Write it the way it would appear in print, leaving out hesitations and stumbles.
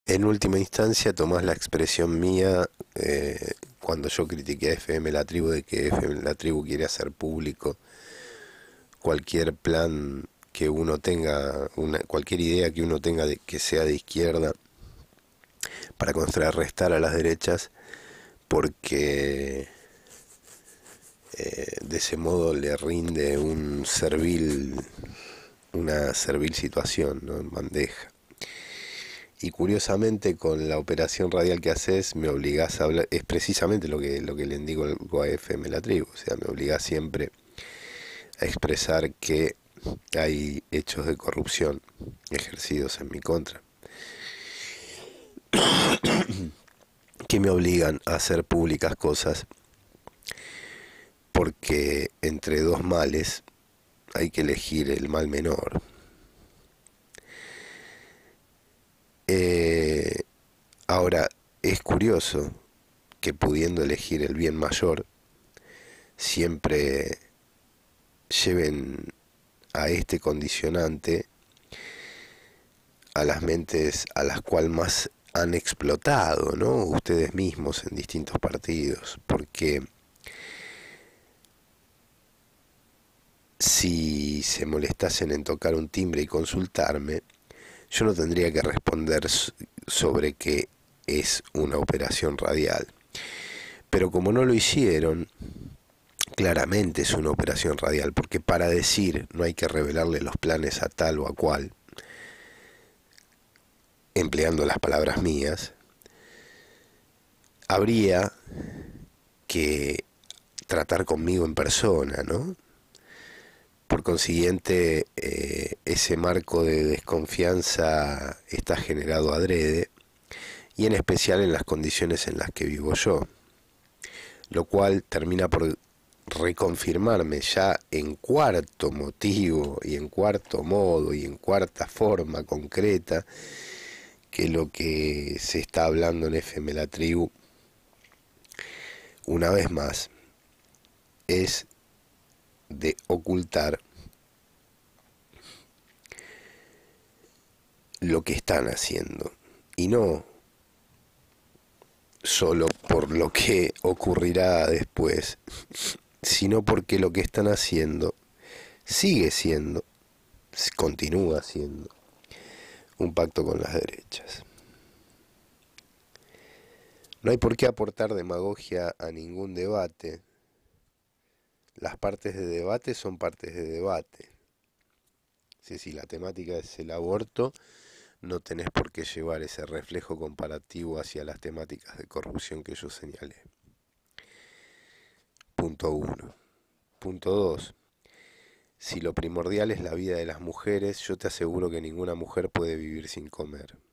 En última instancia tomás la expresión mía cuando yo critiqué a FM La Tribu de que FM La Tribu quiere hacer público cualquier plan que uno tenga, cualquier idea que uno tenga que sea de izquierda para contrarrestar a las derechas, porque de ese modo le rinde una servil situación, ¿no? En bandeja. Y curiosamente con la operación radial que haces me obligás a hablar, es precisamente lo que le digo a FM La Tribu, o sea, me obligás siempre a expresar que hay hechos de corrupción ejercidos en mi contra, que me obligan a hacer públicas cosas, porque entre dos males hay que elegir el mal menor. Ahora, es curioso que pudiendo elegir el bien mayor, siempre lleven a este condicionante a las mentes a las cuales más han explotado, ¿no? Ustedes mismos en distintos partidos, porque si se molestasen en tocar un timbre y consultarme, yo no tendría que responder sobre qué es una operación radial. Pero como no lo hicieron, claramente es una operación radial, porque para decir no hay que revelarle los planes a tal o a cual, empleando las palabras mías, habría que tratar conmigo en persona, ¿no? Por consiguiente, ese marco de desconfianza está generado adrede, y en especial en las condiciones en las que vivo yo, lo cual termina por reconfirmarme ya en cuarto motivo y en cuarto modo y en cuarta forma concreta que lo que se está hablando en FM La Tribu, una vez más, es de ocultar lo que están haciendo, y no solo por lo que ocurrirá después, sino porque lo que están haciendo sigue siendo, continúa siendo, un pacto con las derechas. No hay por qué aportar demagogia a ningún debate. Las partes de debate son partes de debate. Si la temática es el aborto, no tenés por qué llevar ese reflejo comparativo hacia las temáticas de corrupción que yo señalé. Punto 1. Punto 2. Si lo primordial es la vida de las mujeres, yo te aseguro que ninguna mujer puede vivir sin comer.